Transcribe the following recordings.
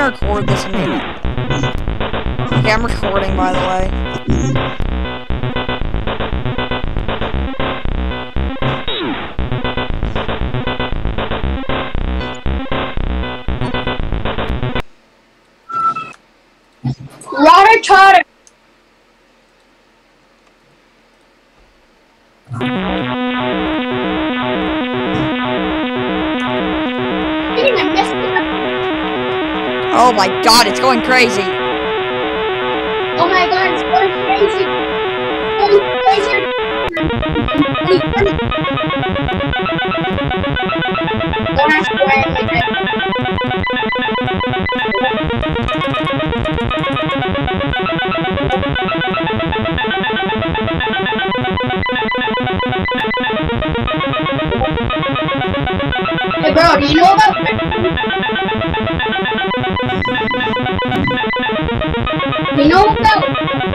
gonna record this a minute. Okay, I'm recording, by the way. Water taught Oh my god, it's going crazy. Oh my god, it's going crazy. Going crazy. Don't ask why I'm like that. Hey bro, do you know about you know about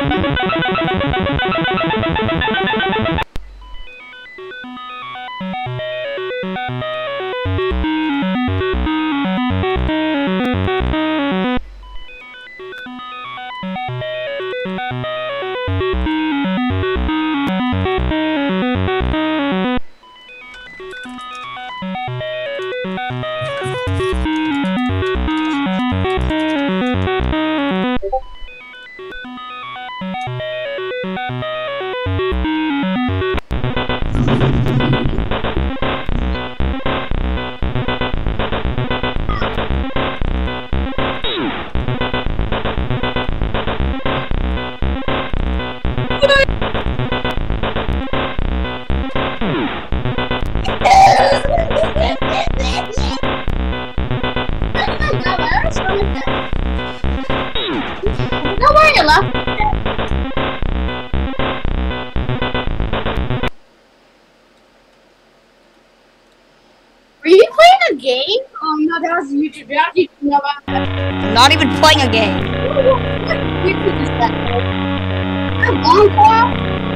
Are you playing a game? Oh no, that was YouTube. How did you know about that? I'm not even playing a game. What YouTube is that? A long call?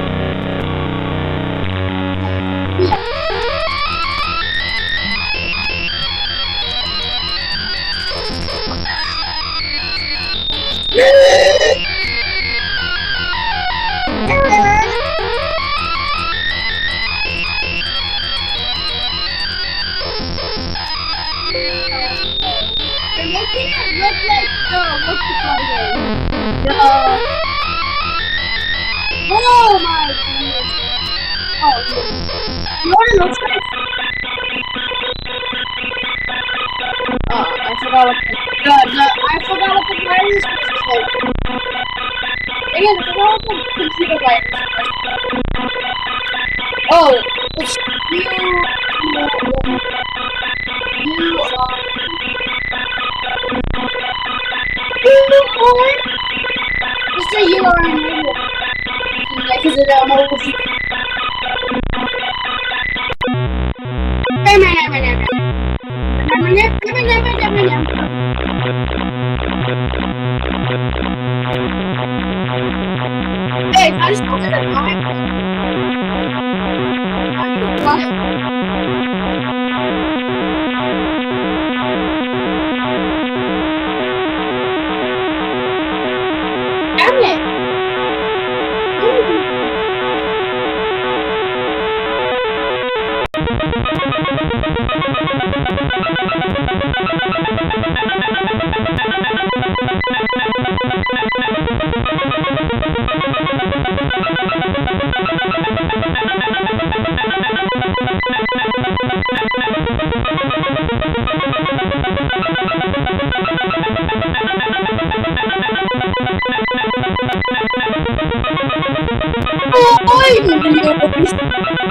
They're making it look like what's the called again? Oh my goodness. Oh, you wanna know something? Oh, I forgot what I forgot what the virus was called. Again, I forgot what the computer virus was. Oh, it's just say you are an idiot. Because of the emoji. Hey, I just wanted to buy Damn it! Oh,